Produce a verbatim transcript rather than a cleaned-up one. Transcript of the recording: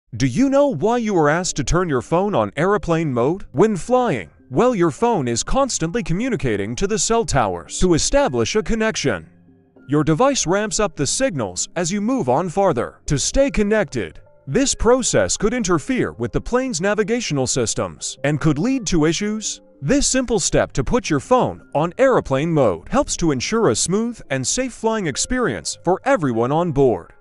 Do you know why you were asked to turn your phone on aeroplane mode when flying? Well, your phone is constantly communicating to the cell towers to establish a connection. Your device ramps up the signals as you move on farther to stay connected. This process could interfere with the plane's navigational systems and could lead to issues. This simple step to put your phone on aeroplane mode helps to ensure a smooth and safe flying experience for everyone on board.